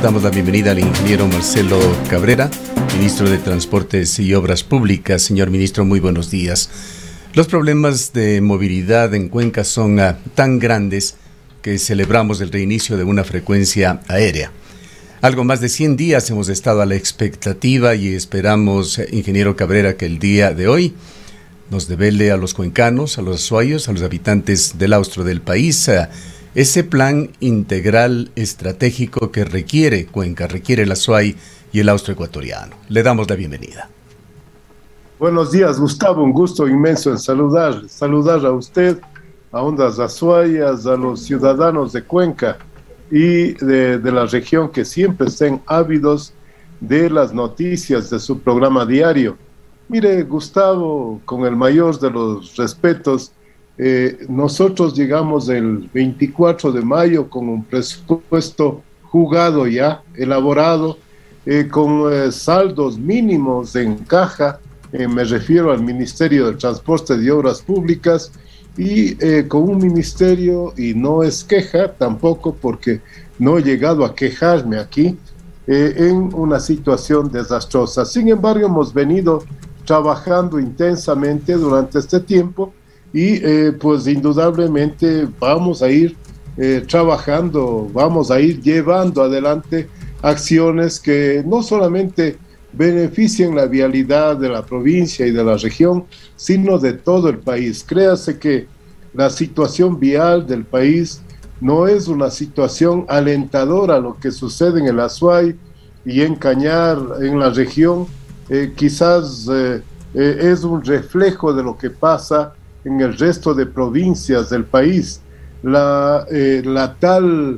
Damos la bienvenida al ingeniero Marcelo Cabrera, ministro de Transportes y Obras Públicas. Señor ministro, muy buenos días. Los problemas de movilidad en Cuenca son tan grandes que celebramos el reinicio de una frecuencia aérea. Algo más de 100 días hemos estado a la expectativa y esperamos, ingeniero Cabrera, que el día de hoy nos devele a los cuencanos, a los azuayos, a los habitantes del austro del país, ese plan integral estratégico que requiere Cuenca, requiere el Azuay y el austro ecuatoriano. Le damos la bienvenida. Buenos días, Gustavo, un gusto inmenso en saludar a usted, a Ondas Azuayas, a los ciudadanos de Cuenca y de la región que siempre estén ávidos de las noticias de su programa diario. Mire, Gustavo, con el mayor de los respetos, nosotros llegamos el 24 de mayo con un presupuesto jugado ya, elaborado, con saldos mínimos en caja, me refiero al Ministerio de Transporte y Obras Públicas, y con un ministerio, y no es queja tampoco porque no he llegado a quejarme aquí, en una situación desastrosa. Sin embargo, hemos venido trabajando intensamente durante este tiempo y pues indudablemente vamos a ir trabajando, vamos a ir llevando adelante acciones que no solamente beneficien la vialidad de la provincia y de la región, sino de todo el país. Créase que la situación vial del país no es una situación alentadora. Lo que sucede en el Azuay y en Cañar, en la región, quizás es un reflejo de lo que pasa en el resto de provincias del país. La tal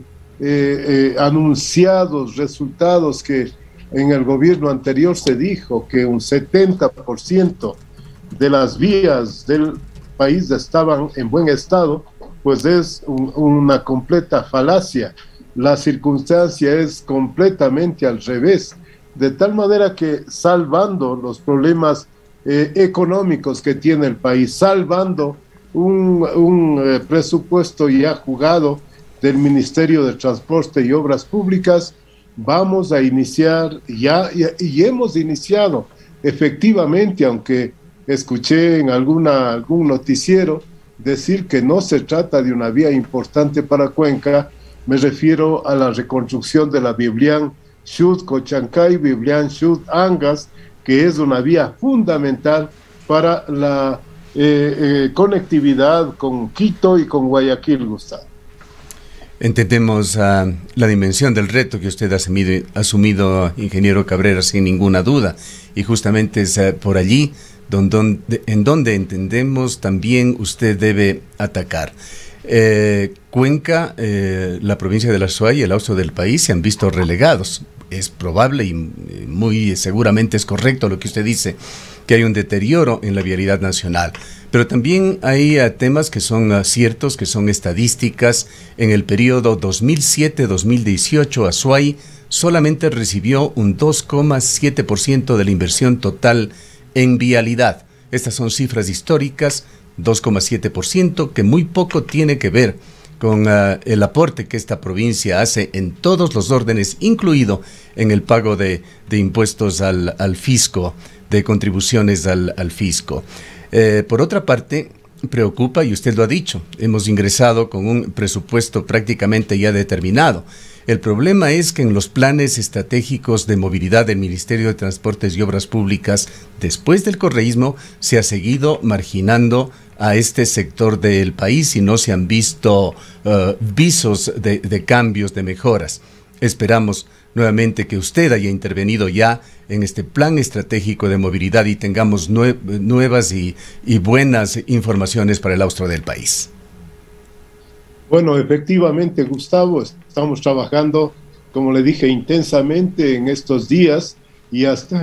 anunciados resultados que en el gobierno anterior se dijo que un 70% de las vías del país estaban en buen estado, pues es una completa falacia. La circunstancia es completamente al revés, de tal manera que salvando los problemas económicos que tiene el país, salvando un presupuesto ya jugado del Ministerio de Transporte y Obras Públicas, vamos a iniciar y hemos iniciado efectivamente, aunque escuché en algún noticiero decir que no se trata de una vía importante para Cuenca. Me refiero a la reconstrucción de la Biblián Xut-Cochancay, Biblián Xut-Angas, que es una vía fundamental para la conectividad con Quito y con Guayaquil, Gustavo. Entendemos la dimensión del reto que usted ha asumido, ingeniero Cabrera, sin ninguna duda, y justamente es por allí en donde entendemos también usted debe atacar. Cuenca, la provincia de la Azuay y el austro del país se han visto relegados. Es probable y muy seguramente es correcto lo que usted dice, que hay un deterioro en la vialidad nacional. Pero también hay temas que son ciertos, que son estadísticas. En el periodo 2007-2018, Azuay solamente recibió un 2,7% de la inversión total en vialidad. Estas son cifras históricas, 2,7%, que muy poco tiene que ver con el aporte que esta provincia hace en todos los órdenes, incluido en el pago de impuestos al fisco, de contribuciones al fisco. Por otra parte, preocupa, y usted lo ha dicho, hemos ingresado con un presupuesto prácticamente ya determinado. El problema es que en los planes estratégicos de movilidad del Ministerio de Transportes y Obras Públicas, después del correísmo, se ha seguido marginando a este sector del país y no se han visto visos de cambios, de mejoras. Esperamos nuevamente que usted haya intervenido ya en este plan estratégico de movilidad y tengamos nuevas y buenas informaciones para el austro del país. Bueno, efectivamente, Gustavo, estamos trabajando, como le dije, intensamente en estos días y hasta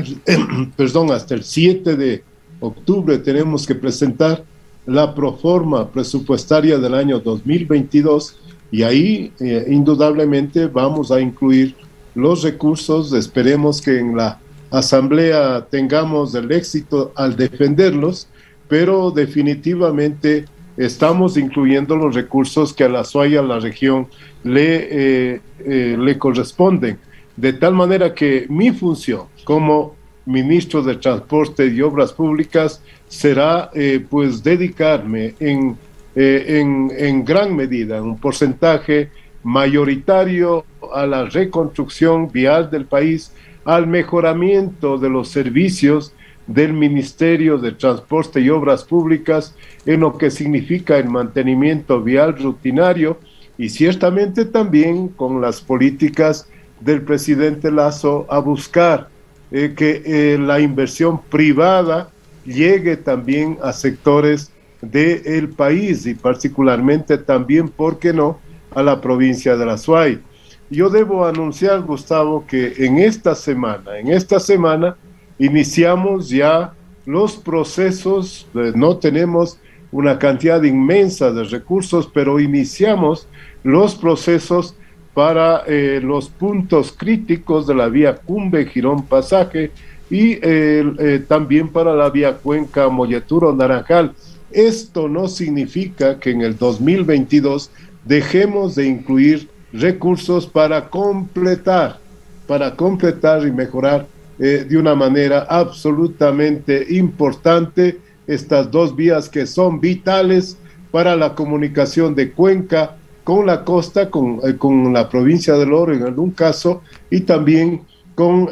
el 7 de octubre tenemos que presentar la proforma presupuestaria del año 2022 y ahí indudablemente vamos a incluir los recursos. Esperemos que en la asamblea tengamos el éxito al defenderlos, pero definitivamente estamos incluyendo los recursos que a la Azuay, a la región, le corresponden. de tal manera que mi función como ministro de Transporte y Obras Públicas será pues dedicarme en gran medida, un porcentaje mayoritario a la reconstrucción vial del país, al mejoramiento de los servicios del Ministerio de Transporte y Obras Públicas en lo que significa el mantenimiento vial rutinario y ciertamente también con las políticas del presidente Lasso a buscar que la inversión privada llegue también a sectores del país y particularmente también, ¿por qué no?, a la provincia de la Azuay. Yo debo anunciar, Gustavo, que en esta semana iniciamos ya los procesos, no tenemos una cantidad inmensa de recursos, pero iniciamos los procesos para los puntos críticos de la vía Cumbe-Girón-Pasaje y también para la vía Cuenca-Molleturo-Naranjal. Esto no significa que en el 2022 dejemos de incluir recursos para completar y mejorar de una manera absolutamente importante estas dos vías que son vitales para la comunicación de Cuenca con la costa, con la provincia del Oro en algún caso, y también con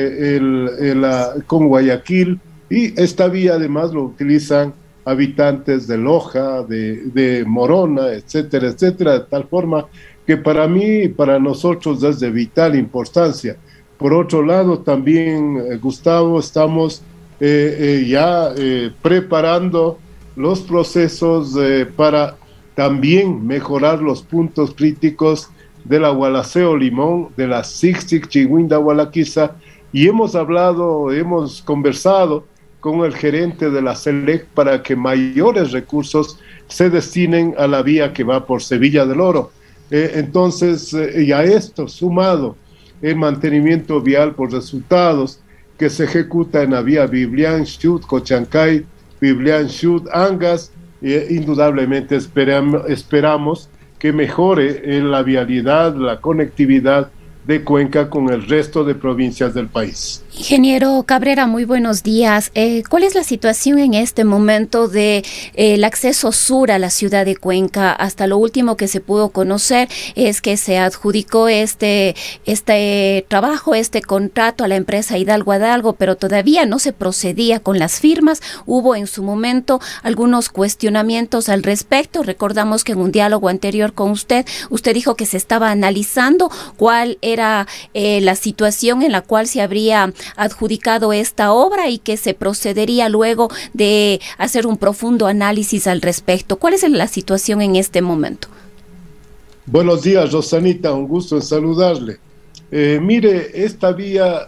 Guayaquil, y esta vía además lo utilizan habitantes de Loja, de Morona, etcétera, etcétera, de tal forma que para mí y para nosotros es de vital importancia. Por otro lado, también, Gustavo, estamos ya preparando los procesos para también mejorar los puntos críticos de la Gualaceo Limón, de la Sixtic Chigüinda Gualaquiza, y hemos conversado con el gerente de la SELEC para que mayores recursos se destinen a la vía que va por Sevilla del Oro. Entonces, y a esto sumado el mantenimiento vial por resultados que se ejecuta en la vía Biblián-Xut, Cochancay, Biblián-Xut, Angas, indudablemente esperamos que mejore la vialidad, la conectividad de Cuenca con el resto de provincias del país. Ingeniero Cabrera, muy buenos días. ¿Cuál es la situación en este momento de el acceso sur a la ciudad de Cuenca? Hasta lo último que se pudo conocer es que se adjudicó este trabajo, este contrato a la empresa Hidalgo Hidalgo, pero todavía no se procedía con las firmas. Hubo en su momento algunos cuestionamientos al respecto. Recordamos que en un diálogo anterior con usted dijo que se estaba analizando cuál era la situación en la cual se habría adjudicado esta obra y que se procedería luego de hacer un profundo análisis al respecto. ¿Cuál es la situación en este momento? Buenos días, Rosanita, un gusto en saludarle. Mire, esta vía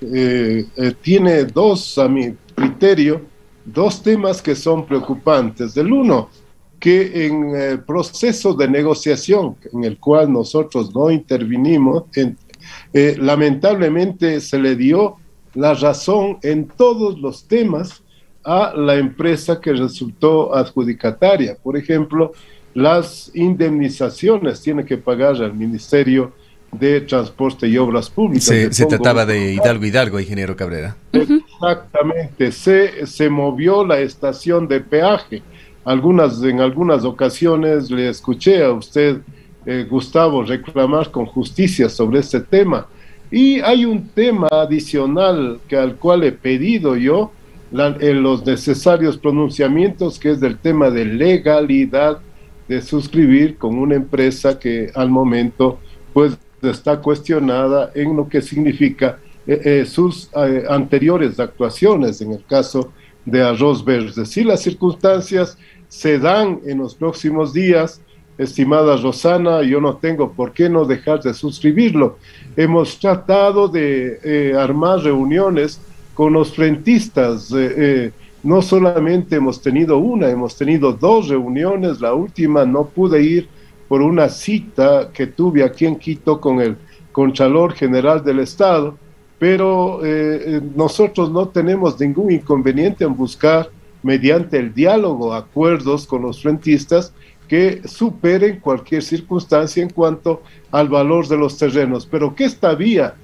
tiene a mi criterio, dos temas que son preocupantes. El uno, que en el proceso de negociación en el cual nosotros no intervinimos, lamentablemente se le dio la razón en todos los temas a la empresa que resultó adjudicataria. Por ejemplo, las indemnizaciones tiene que pagar al Ministerio de Transporte y Obras Públicas. Se trataba de Hidalgo Hidalgo, ingeniero Cabrera. Exactamente, se movió la estación de peaje. En algunas ocasiones le escuché a usted, Gustavo, reclamar con justicia sobre este tema. Y hay un tema adicional al cual he pedido yo los necesarios pronunciamientos, que es del tema de legalidad de suscribir con una empresa que al momento pues está cuestionada en lo que significa sus anteriores actuaciones en el caso de Arroz Verde. Si las circunstancias se dan en los próximos días, estimada Rosana, yo no tengo por qué no dejar de suscribirlo. Hemos tratado de armar reuniones con los frentistas. No solamente hemos tenido una, hemos tenido dos reuniones. La última no pude ir por una cita que tuve aquí en Quito con el Contralor General del Estado, pero nosotros no tenemos ningún inconveniente en buscar, mediante el diálogo, acuerdos con los frentistas que superen cualquier circunstancia en cuanto al valor de los terrenos. Pero que esta vía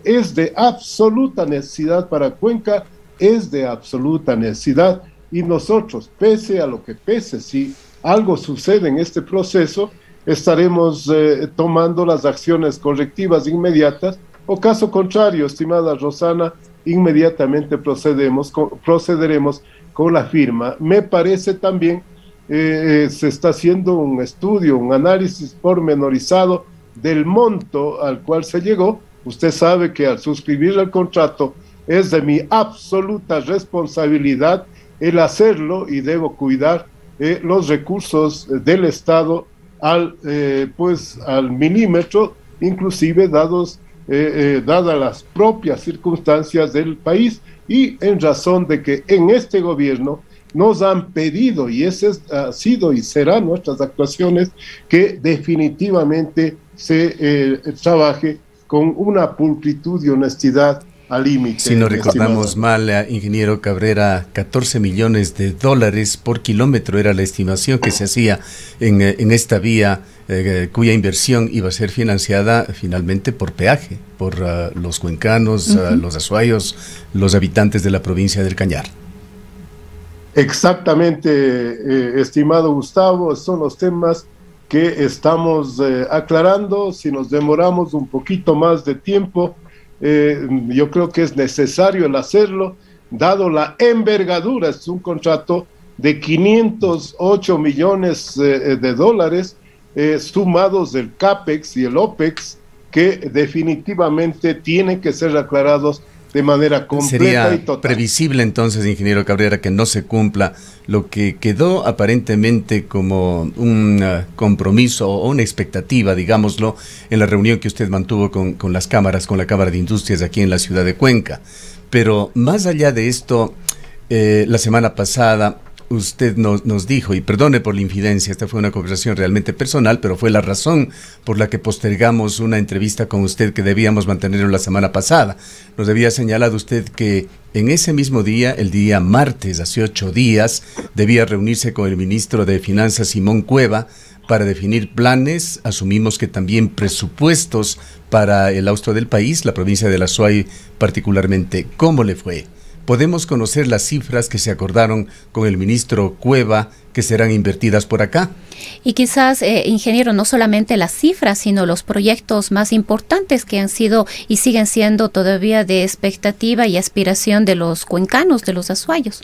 es de absoluta necesidad para Cuenca, es de absoluta necesidad, y nosotros, pese a lo que pese, si algo sucede en este proceso, estaremos tomando las acciones correctivas inmediatas, o caso contrario, estimada Rosana, inmediatamente procederemos con la firma. Me parece también, se está haciendo un estudio, un análisis pormenorizado del monto al cual se llegó. Usted sabe que al suscribir el contrato es de mi absoluta responsabilidad el hacerlo, y debo cuidar los recursos del Estado al milímetro, inclusive dadas las propias circunstancias del país, y en razón de que en este gobierno nos han pedido, y ese ha sido y será nuestras actuaciones, que definitivamente se trabaje con una pulcritud y honestidad al límite. Si no recordamos mal, ingeniero Cabrera, 14 millones de dólares por kilómetro era la estimación que se hacía en esta vía, cuya inversión iba a ser financiada finalmente por peaje, por los cuencanos, los azuayos, los habitantes de la provincia del Cañar. Exactamente, estimado Gustavo, son los temas que estamos aclarando. Si nos demoramos un poquito más de tiempo, yo creo que es necesario el hacerlo, dado la envergadura. Es un contrato de 508 millones de dólares, sumados del CAPEX y el OPEX, que definitivamente tienen que ser aclarados de manera completa y total. ¿Sería previsible entonces, ingeniero Cabrera, que no se cumpla lo que quedó aparentemente como un compromiso o una expectativa, digámoslo, en la reunión que usted mantuvo con las cámaras, con la Cámara de Industrias aquí en la ciudad de Cuenca? Pero más allá de esto, la semana pasada usted nos dijo, y perdone por la infidencia, esta fue una conversación realmente personal, pero fue la razón por la que postergamos una entrevista con usted que debíamos mantener la semana pasada. Nos había señalado usted que en ese mismo día, el día martes, hace 8 días, debía reunirse con el ministro de Finanzas, Simón Cueva, para definir planes, asumimos que también presupuestos para el austro del país, la provincia de la Azuay particularmente. ¿Cómo le fue? ¿Podemos conocer las cifras que se acordaron con el ministro Cueva que serán invertidas por acá? Y quizás, ingeniero, no solamente las cifras, sino los proyectos más importantes que han sido y siguen siendo todavía de expectativa y aspiración de los cuencanos, de los azuayos.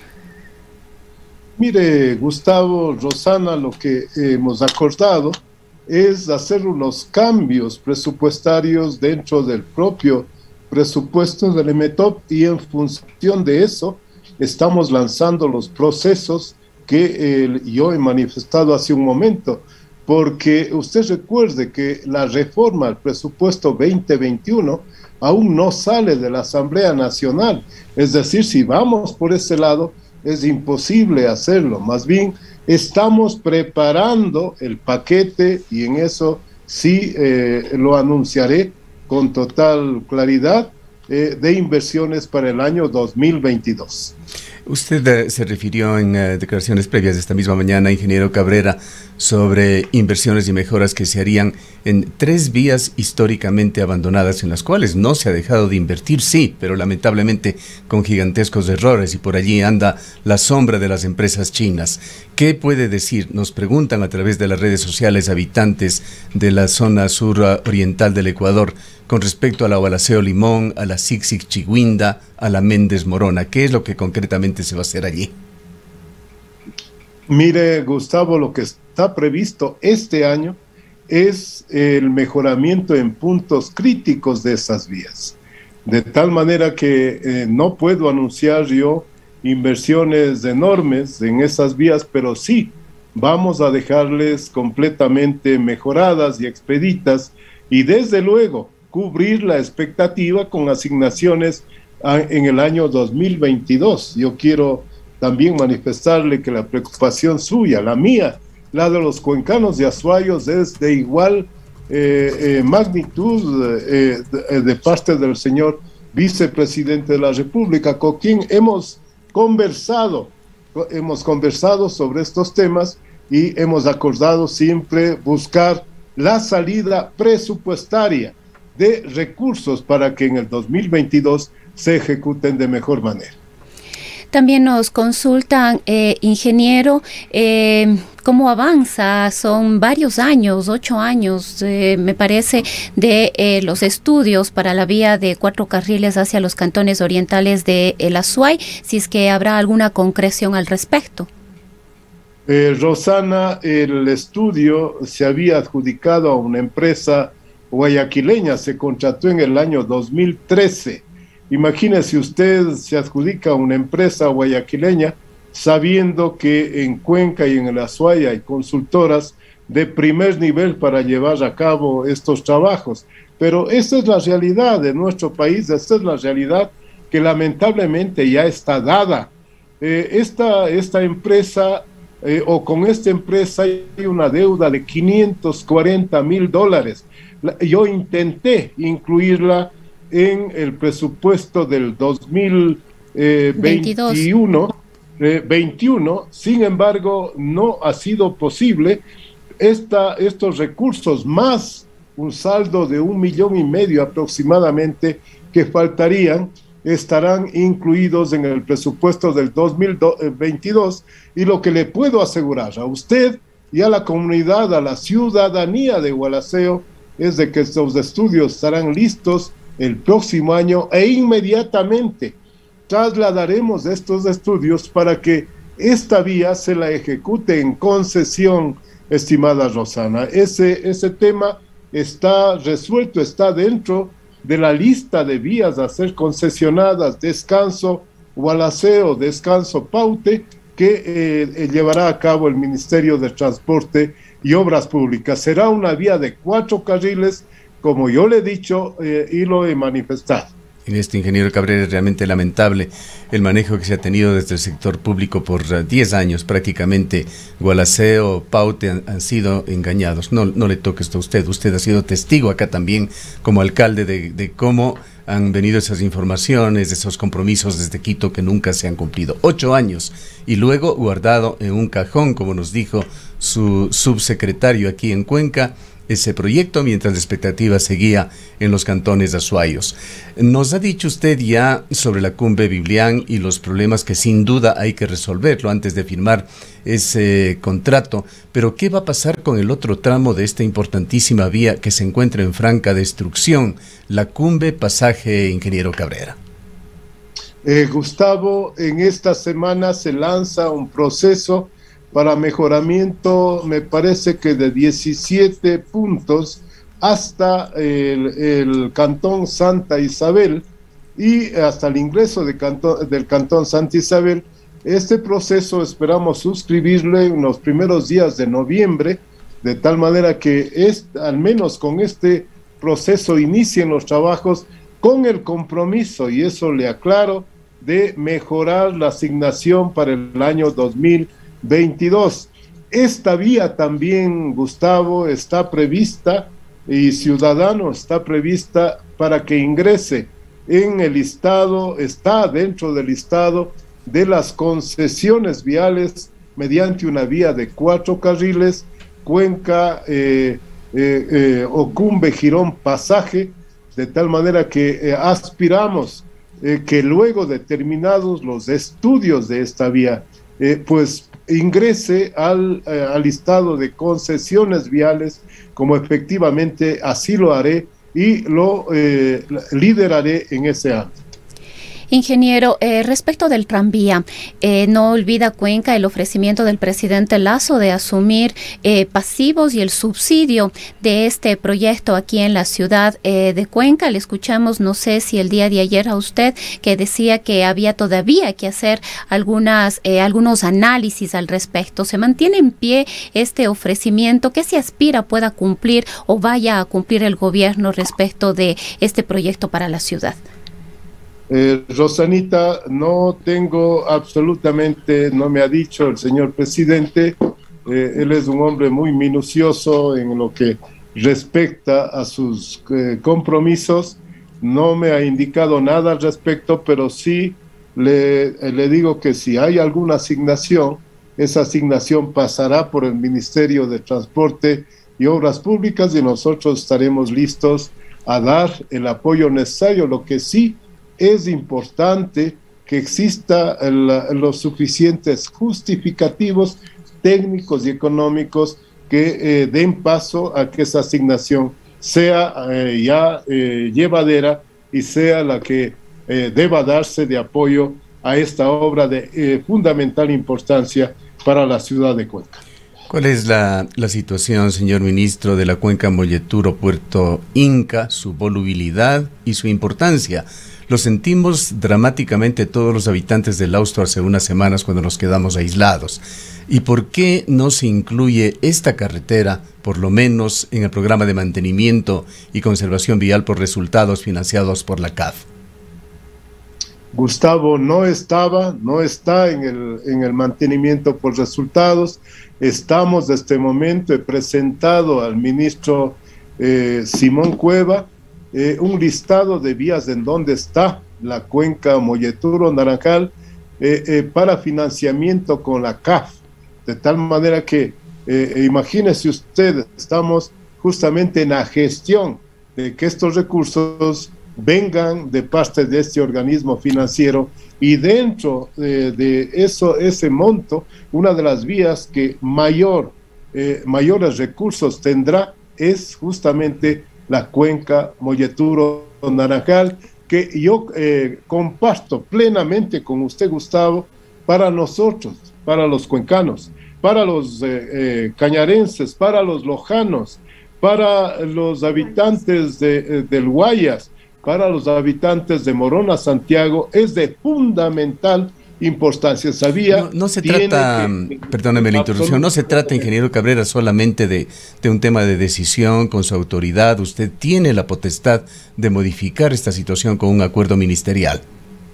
Mire, Gustavo, Rosana, lo que hemos acordado es hacer unos cambios presupuestarios dentro del propio presupuesto del EMETOP, y en función de eso estamos lanzando los procesos que yo he manifestado hace un momento, porque usted recuerde que la reforma al presupuesto 2021 aún no sale de la Asamblea Nacional. Es decir, si vamos por ese lado, es imposible hacerlo. Más bien, estamos preparando el paquete, y en eso sí lo anunciaré con total claridad, de inversiones para el año 2022. Usted se refirió en declaraciones previas de esta misma mañana, ingeniero Cabrera, sobre inversiones y mejoras que se harían en 3 vías históricamente abandonadas, en las cuales no se ha dejado de invertir, sí, pero lamentablemente con gigantescos errores, y por allí anda la sombra de las empresas chinas. ¿Qué puede decir? Nos preguntan a través de las redes sociales habitantes de la zona sur oriental del Ecuador con respecto a la Gualaceo Limón, a la Sixic Chigüinda, a la Méndez Morona. ¿Qué es lo que concretamente se va a hacer allí? Mire, Gustavo, lo que está previsto este año es el mejoramiento en puntos críticos de esas vías, de tal manera que no puedo anunciar yo inversiones enormes en esas vías, pero sí vamos a dejarles completamente mejoradas y expeditas, y desde luego cubrir la expectativa con asignaciones en el año 2022. Yo quiero también manifestarle que la preocupación suya, la mía, la de los cuencanos y azuayos, es de igual magnitud de parte del señor vicepresidente de la República, con quien hemos conversado sobre estos temas, y hemos acordado siempre buscar la salida presupuestaria de recursos para que en el 2022 se ejecuten de mejor manera. También nos consultan, ingeniero, cómo avanza. Son varios años, 8 años, me parece, de los estudios para la vía de 4 carriles hacia los cantones orientales de El Azuay, si es que habrá alguna concreción al respecto. Rosana, el estudio se había adjudicado a una empresa guayaquileña, se contrató en el año 2013. Imagínese usted, se adjudica a una empresa guayaquileña sabiendo que en Cuenca y en el Azuay hay consultoras de primer nivel para llevar a cabo estos trabajos. Pero esta es la realidad de nuestro país, esta es la realidad que lamentablemente ya está dada. Esta empresa, o con esta empresa hay una deuda de $540,000. Yo intenté incluirla en el presupuesto del 2021, sin embargo, no ha sido posible. Estos recursos, más un saldo de 1,5 millones aproximadamente que faltarían, estarán incluidos en el presupuesto del 2022, y lo que le puedo asegurar a usted y a la comunidad, a la ciudadanía de Gualaceo, es de que estos estudios estarán listos el próximo año e inmediatamente trasladaremos estos estudios para que esta vía se la ejecute en concesión, estimada Rosana. Ese tema está resuelto, está dentro de la lista de vías a ser concesionadas, Descanso Gualaceo, Descanso Paute, que llevará a cabo el Ministerio de Transporte y Obras Públicas. Será una vía de 4 carriles, como yo le he dicho y lo he manifestado. En este, ingeniero Cabrera, es realmente lamentable el manejo que se ha tenido desde el sector público por 10 años. Prácticamente Gualaceo, Paute han sido engañados. No le toque esto a usted. Usted ha sido testigo acá también como alcalde de cómo han venido esas informaciones, esos compromisos desde Quito que nunca se han cumplido. 8 años y luego guardado en un cajón, como nos dijo su subsecretario aquí en Cuenca, ese proyecto, mientras la expectativa seguía en los cantones azuayos. Nos ha dicho usted ya sobre la Cumbe Biblián y los problemas que sin duda hay que resolverlo antes de firmar ese contrato, pero ¿qué va a pasar con el otro tramo de esta importantísima vía que se encuentra en franca destrucción, la Cumbe Pasaje Ingeniero Cabrera? Gustavo, en esta semana se lanza un proceso para mejoramiento, me parece que de 17 puntos hasta el Cantón Santa Isabel y hasta el ingreso del Cantón Santa Isabel. Este proceso esperamos suscribirlo en los primeros días de noviembre, de tal manera que al menos con este proceso inicien los trabajos con el compromiso, y eso le aclaro, de mejorar la asignación para el año 2022. Esta vía también, Gustavo, está prevista, y Ciudadano está prevista para que ingrese en el listado, está dentro del listado de las concesiones viales mediante una vía de 4 carriles, Cuenca, Ocumbe, Girón, Pasaje, de tal manera que aspiramos que luego de terminados los estudios de esta vía, pues ingrese al listado de concesiones viales, como efectivamente así lo haré y lo lideraré en ese ámbito. Ingeniero, respecto del tranvía, no olvida Cuenca el ofrecimiento del presidente Lasso de asumir pasivos y el subsidio de este proyecto aquí en la ciudad de Cuenca. Le escuchamos, no sé si el día de ayer a usted, que decía que había todavía que hacer algunos análisis al respecto. ¿Se mantiene en pie este ofrecimiento? ¿Qué se aspira pueda cumplir o vaya a cumplir el gobierno respecto de este proyecto para la ciudad? Rosanita, no tengo absolutamente, no me ha dicho el señor presidente, él es un hombre muy minucioso en lo que respecta a sus compromisos, no me ha indicado nada al respecto, pero sí le digo que si hay alguna asignación, esa asignación pasará por el Ministerio de Transporte y Obras Públicas y nosotros estaremos listos a dar el apoyo necesario. Lo que sí es importante que exista los suficientes justificativos técnicos y económicos que den paso a que esa asignación sea llevadera y sea la que deba darse de apoyo a esta obra de fundamental importancia para la ciudad de Cuenca. ¿Cuál es la situación, señor ministro, de la cuenca Molleturo-Puerto Inca, su volubilidad y su importancia? Lo sentimos dramáticamente todos los habitantes del Austro hace unas semanas cuando nos quedamos aislados. ¿Y por qué no se incluye esta carretera, por lo menos en el programa de mantenimiento y conservación vial por resultados financiados por la CAF? Gustavo, no está en el mantenimiento por resultados. Estamos de este momento, he presentado al ministro Simón Cueva un listado de vías en donde está la cuenca Molleturo-Naranjal para financiamiento con la CAF, de tal manera que imagínese usted, estamos justamente en la gestión de que estos recursos vengan de parte de este organismo financiero, y dentro de ese monto, una de las vías que mayores recursos tendrá es justamente la cuenca Molleturo-Naranjal, que yo comparto plenamente con usted, Gustavo. Para nosotros, para los cuencanos, para los cañarenses, para los lojanos, para los habitantes del Guayas, para los habitantes de Morona, Santiago, es de fundamental importancia. No se trata, perdóneme la interrupción, no se trata, ingeniero Cabrera, solamente de un tema de decisión con su autoridad. Usted tiene la potestad de modificar esta situación con un acuerdo ministerial.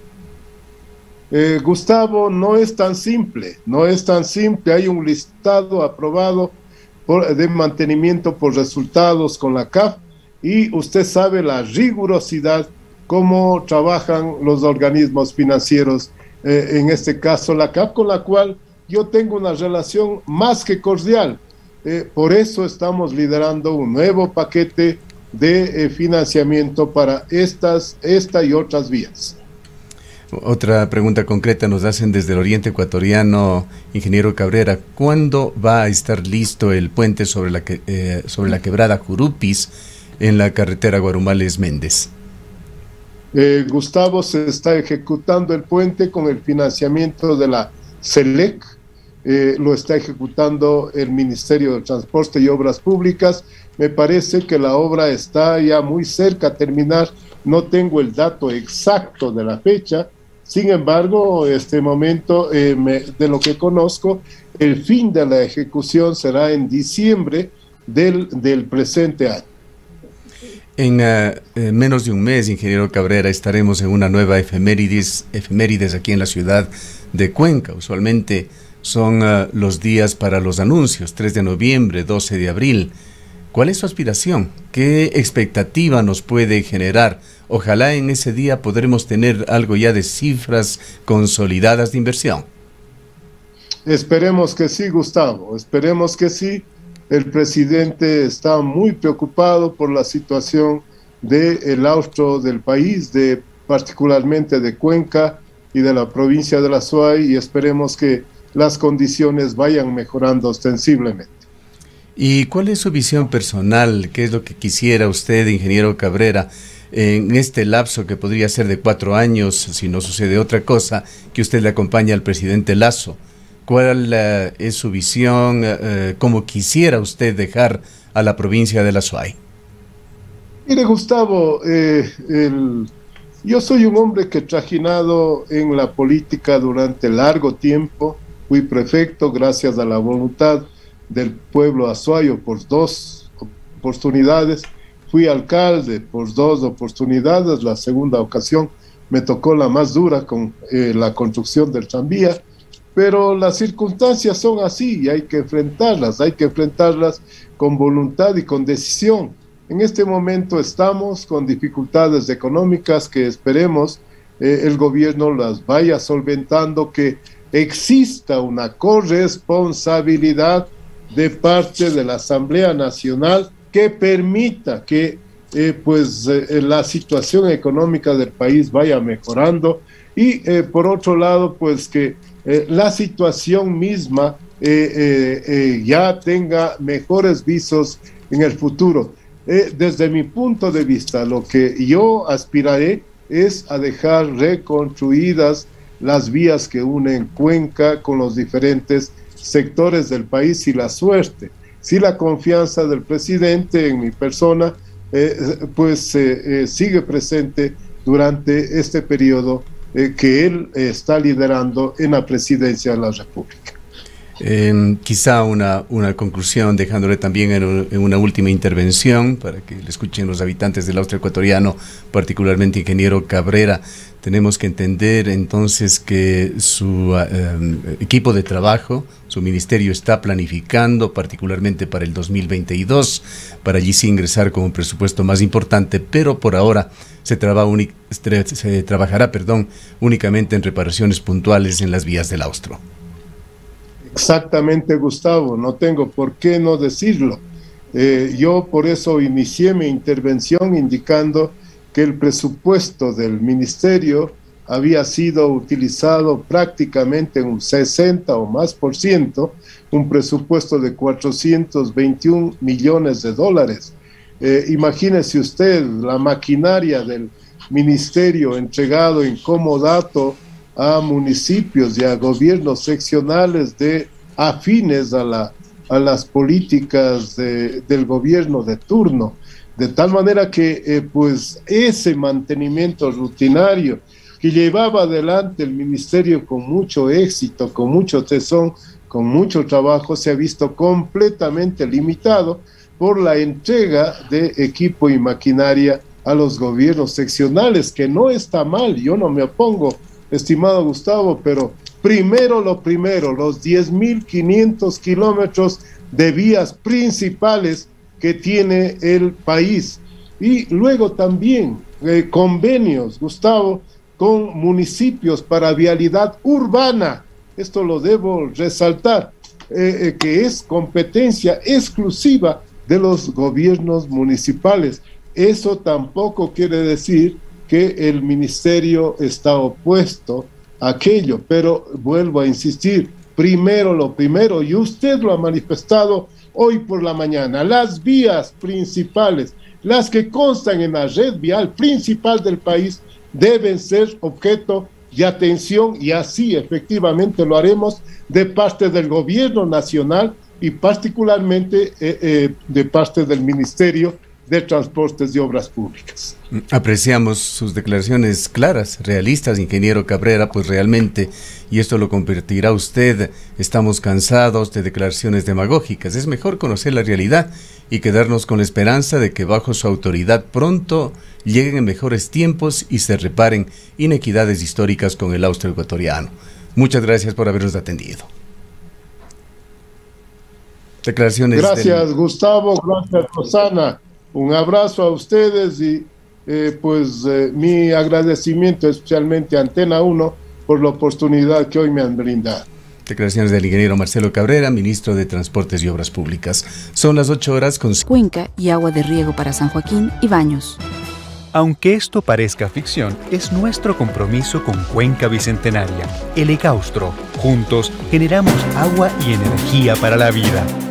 Gustavo, no es tan simple. Hay un listado aprobado de mantenimiento por resultados con la CAF, y usted sabe la rigurosidad cómo trabajan los organismos financieros, en este caso la CAF, con la cual yo tengo una relación más que cordial. Por eso estamos liderando un nuevo paquete de financiamiento para esta y otras vías. Otra pregunta concreta nos hacen desde el oriente ecuatoriano, ingeniero Cabrera. ¿Cuándo va a estar listo el puente sobre la quebrada Jurupis en la carretera Guarumales-Méndez? Gustavo, se está ejecutando el puente con el financiamiento de la SELEC, lo está ejecutando el Ministerio de Transporte y Obras Públicas. Me parece que la obra está ya muy cerca a terminar, no tengo el dato exacto de la fecha. Sin embargo, este momento, de lo que conozco, el fin de la ejecución será en diciembre del presente año. En menos de un mes, ingeniero Cabrera, estaremos en una nueva efemérides aquí en la ciudad de Cuenca. Usualmente son los días para los anuncios, 3 de noviembre, 12 de abril. ¿Cuál es su aspiración? ¿Qué expectativa nos puede generar? Ojalá en ese día podremos tener algo ya de cifras consolidadas de inversión. Esperemos que sí, Gustavo, esperemos que sí. El presidente está muy preocupado por la situación del austro del país, particularmente de Cuenca y de la provincia de la Azuay, y esperemos que las condiciones vayan mejorando ostensiblemente. ¿Y cuál es su visión personal? ¿Qué es lo que quisiera usted, ingeniero Cabrera, en este lapso que podría ser de 4 años, si no sucede otra cosa, que usted le acompaña al presidente Lasso? ¿Cuál es su visión? ¿Cómo quisiera usted dejar a la provincia de la Azuay? Mire, Gustavo, yo soy un hombre que he trajinado en la política durante largo tiempo. Fui prefecto gracias a la voluntad del pueblo azuayo por 2 oportunidades. Fui alcalde por 2 oportunidades. La segunda ocasión me tocó la más dura con la construcción del tranvía. Pero las circunstancias son así y hay que enfrentarlas con voluntad y con decisión. En este momento estamos con dificultades económicas que esperemos el gobierno las vaya solventando, que exista una corresponsabilidad de parte de la Asamblea Nacional que permita que la situación económica del país vaya mejorando y por otro lado, pues que la situación misma ya tenga mejores visos en el futuro. Desde mi punto de vista, lo que yo aspiraré es a dejar reconstruidas las vías que unen Cuenca con los diferentes sectores del país y la suerte. Si la confianza del presidente en mi persona sigue presente durante este periodo que él está liderando en la presidencia de la República. Quizá una conclusión, dejándole también en una última intervención para que le escuchen los habitantes del Austro ecuatoriano, particularmente ingeniero Cabrera. Tenemos que entender entonces que su equipo de trabajo, su ministerio está planificando particularmente para el 2022, para allí sí ingresar con un presupuesto más importante, pero por ahora se trabajará únicamente en reparaciones puntuales en las vías del Austro. Exactamente, Gustavo, no tengo por qué no decirlo. Yo por eso inicié mi intervención indicando que el presupuesto del ministerio había sido utilizado prácticamente un 60 o más por ciento, un presupuesto de 421 millones de dólares. Imagínese usted la maquinaria del ministerio entregado en comodato a municipios y a gobiernos seccionales afines a las políticas del gobierno de turno, de tal manera que ese mantenimiento rutinario que llevaba adelante el ministerio con mucho éxito, con mucho tesón, con mucho trabajo, se ha visto completamente limitado por la entrega de equipo y maquinaria a los gobiernos seccionales, que no está mal, yo no me opongo, estimado Gustavo, pero primero lo primero, los 10.500 kilómetros de vías principales que tiene el país. Y luego también convenios, Gustavo, con municipios para vialidad urbana. Esto lo debo resaltar, que es competencia exclusiva de los gobiernos municipales. Eso tampoco quiere decir que el ministerio está opuesto a aquello, pero vuelvo a insistir, primero lo primero, y usted lo ha manifestado hoy por la mañana, las vías principales, las que constan en la red vial principal del país, deben ser objeto de atención, y así efectivamente lo haremos de parte del gobierno nacional y particularmente de parte del Ministerio de Transportes y Obras Públicas. Apreciamos sus declaraciones claras, realistas, ingeniero Cabrera, pues realmente, y esto lo compartirá usted, estamos cansados de declaraciones demagógicas. Es mejor conocer la realidad y quedarnos con la esperanza de que bajo su autoridad pronto lleguen mejores tiempos y se reparen inequidades históricas con el Austro ecuatoriano. Muchas gracias por habernos atendido. Declaraciones. Gracias, Gustavo, gracias, Rosana. Un abrazo a ustedes y mi agradecimiento especialmente a Antena 1 por la oportunidad que hoy me han brindado. Declaraciones del ingeniero Marcelo Cabrera, ministro de Transportes y Obras Públicas. Son las 8:00 con... Cuenca y agua de riego para San Joaquín y Baños. Aunque esto parezca ficción, es nuestro compromiso con Cuenca Bicentenaria, el Ecaustro. Juntos generamos agua y energía para la vida.